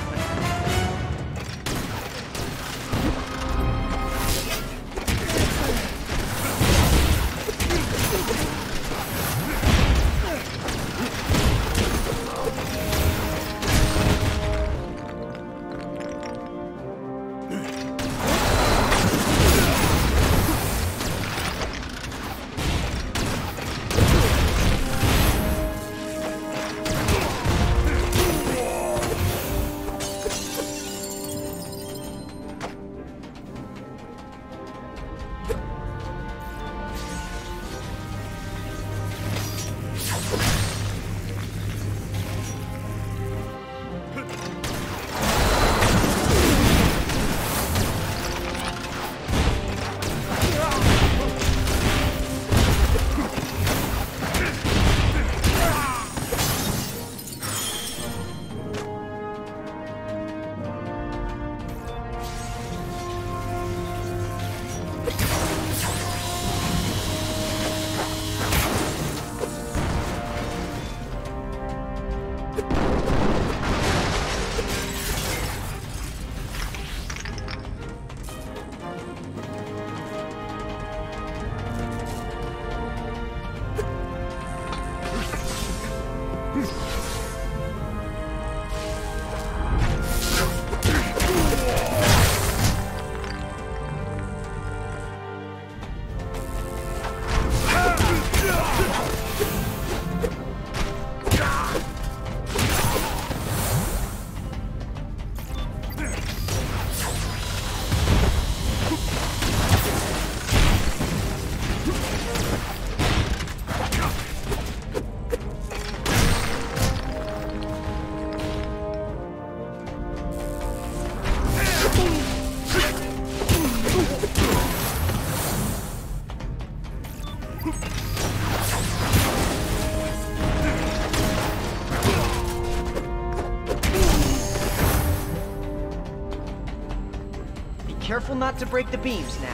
Careful not to break the beams, Knack.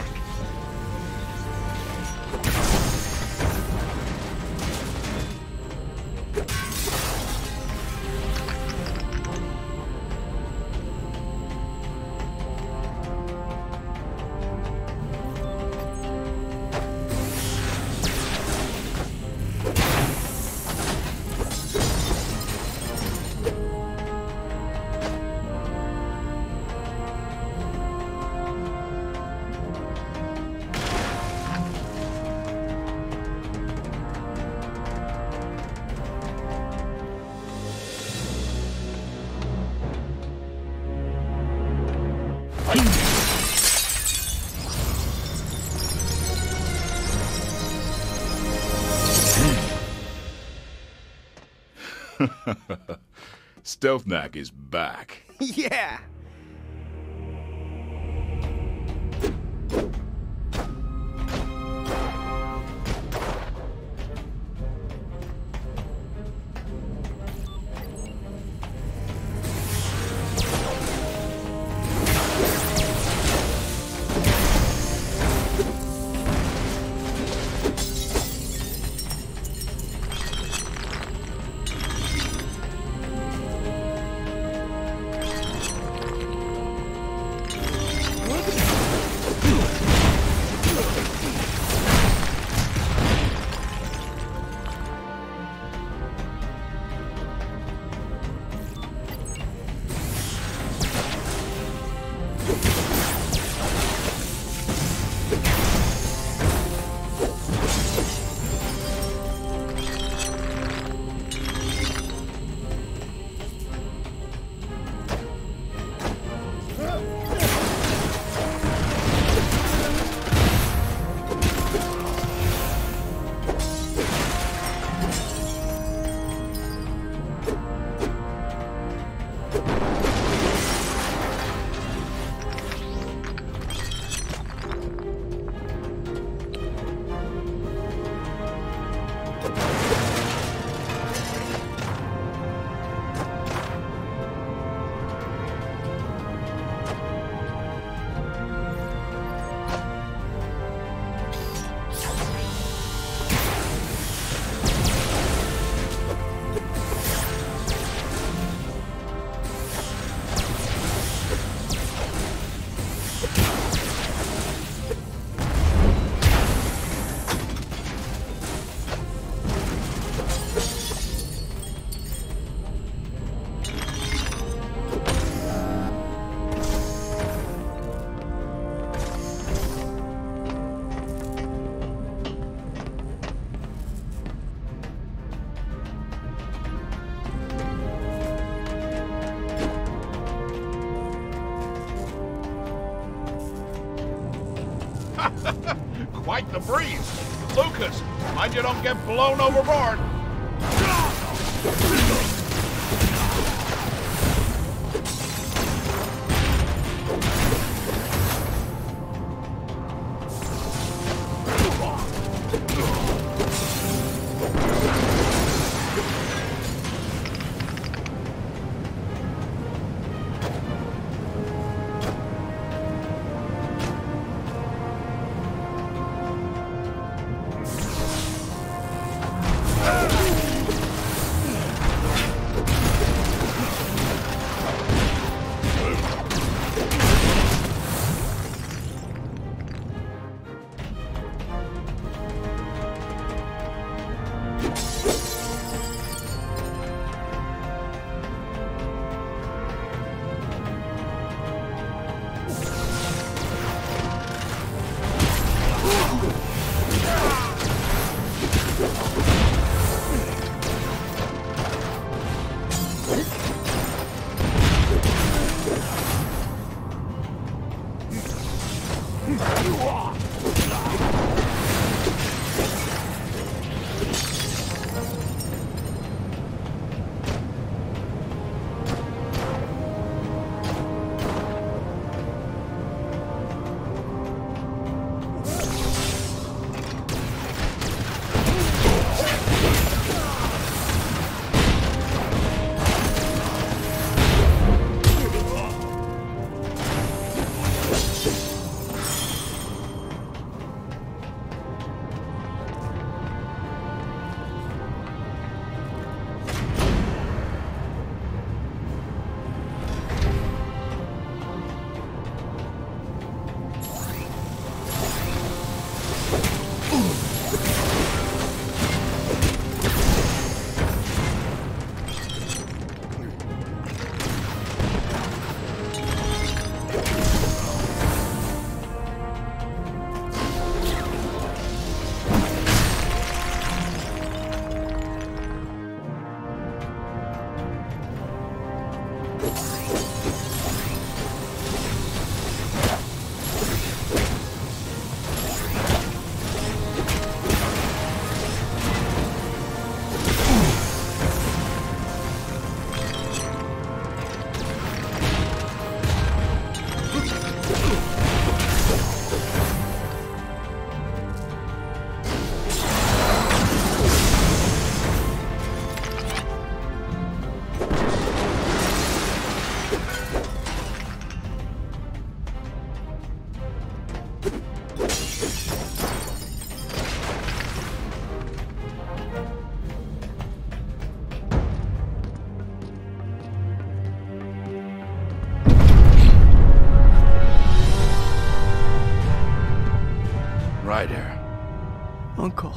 Stealth-Knack is back. Yeah! Quite the breeze. Lucas, mind you don't get blown overboard. Ryder. Uncle.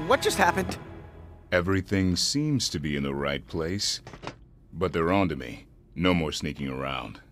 what just happened? Everything seems to be in the right place. But they're onto me. No more sneaking around.